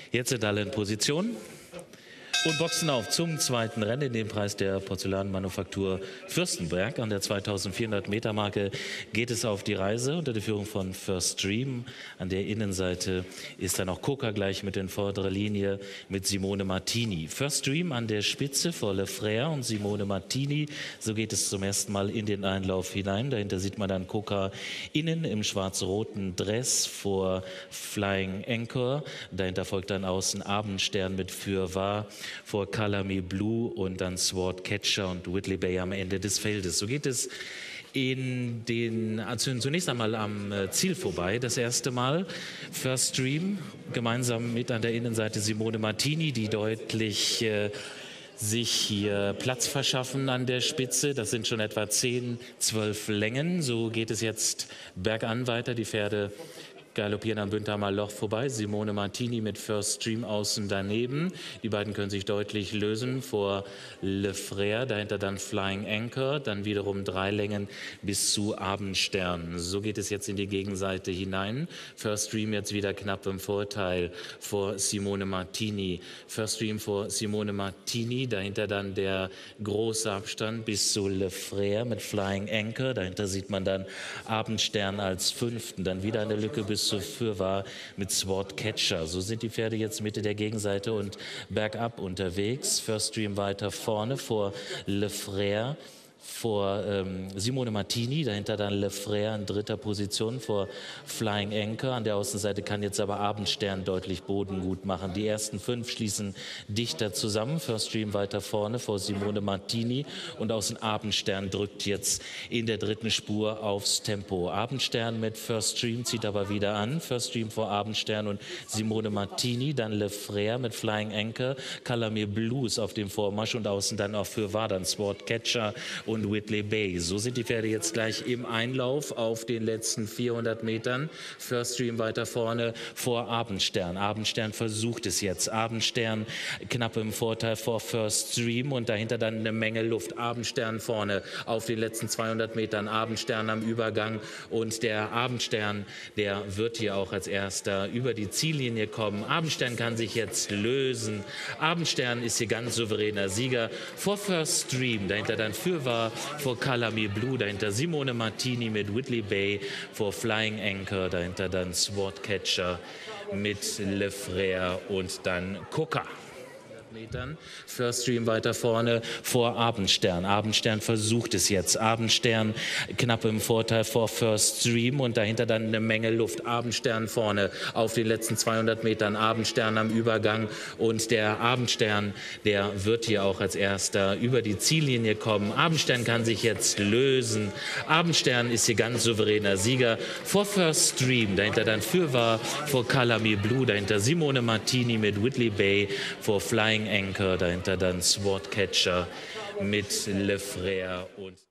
Jetzt sind alle in Position und boxen auf zum zweiten Rennen, den Preis der Porzellanmanufaktur Fürstenberg. An der 2400-Meter-Marke geht es auf die Reise unter der Führung von First Dream. An der Innenseite ist dann auch Coca gleich mit in vorderer Linie mit Simone Martini. First Dream an der Spitze vor Le Frère und Simone Martini. So geht es zum ersten Mal in den Einlauf hinein. Dahinter sieht man dann Coca innen im schwarz-roten Dress vor Flying Anchor. Dahinter folgt dann außen Abendstern mit Für wahr vor Color Me Blue und dann Sword Catcher und Whitley Bay am Ende des Feldes. So geht es zunächst einmal am Ziel vorbei. Das erste Mal First Dream gemeinsam mit an der Innenseite Simone Martini, die deutlich sich hier Platz verschaffen an der Spitze. Das sind schon etwa 10, 12 Längen. So geht es jetzt bergan weiter. Die Pferde galoppieren am Bündhamer Loch vorbei. Simone Martini mit First Dream außen daneben. Die beiden können sich deutlich lösen vor Le Frère, dahinter dann Flying Anchor, dann wiederum 3 Längen bis zu Abendstern. So geht es jetzt in die Gegenseite hinein. First Dream jetzt wieder knapp im Vorteil vor Simone Martini. First Dream vor Simone Martini, dahinter dann der große Abstand bis zu Le Frère mit Flying Anchor. Dahinter sieht man dann Abendstern als Fünften, dann wieder eine Lücke bis zu Für wahr mit Sword Catcher. So sind die Pferde jetzt Mitte der Gegenseite und bergab unterwegs. First Dream weiter vorne vor Le Frère, vor Simone Martini, dahinter dann Le Frère in dritter Position vor Flying Anchor. An der Außenseite kann jetzt aber Abendstern deutlich Boden gut machen. Die ersten 5 schließen dichter zusammen. First Dream weiter vorne vor Simone Martini und außen Abendstern drückt jetzt in der dritten Spur aufs Tempo. Abendstern mit First Dream zieht aber wieder an. First Dream vor Abendstern und Simone Martini, dann Le Frère mit Flying Anchor, Color Me Blue auf dem Vormarsch und außen dann auch Für wahr, dann Sword Catcher und Whitley Bay. So sind die Pferde jetzt gleich im Einlauf auf den letzten 400 Metern. First Dream weiter vorne vor Abendstern. Abendstern versucht es jetzt. Abendstern knapp im Vorteil vor First Dream und dahinter dann eine Menge Luft. Abendstern vorne auf den letzten 200 Metern. Abendstern am Übergang und der Abendstern, der wird hier auch als erster über die Ziellinie kommen. Abendstern kann sich jetzt lösen. Abendstern ist hier ganz souveräner Sieger vor First Dream. Dahinter dann Für wahr vor Color Me Blue, dahinter Simone Martini mit Whitley Bay, vor Flying Anchor, dahinter dann Sword Catcher mit Le Frère und dann Coca. Metern. First Dream weiter vorne vor Abendstern. Abendstern versucht es jetzt. Abendstern knapp im Vorteil vor First Dream und dahinter dann eine Menge Luft. Abendstern vorne auf den letzten 200 Metern. Abendstern am Übergang und der Abendstern, der wird hier auch als erster über die Ziellinie kommen. Abendstern kann sich jetzt lösen. Abendstern ist hier ganz souveräner Sieger vor First Dream. Dahinter dann Für wahr vor Color Me Blue. Dahinter Simone Martini mit Whitley Bay vor Flying Anchor, dahinter dann Sword Catcher mit Le Frère und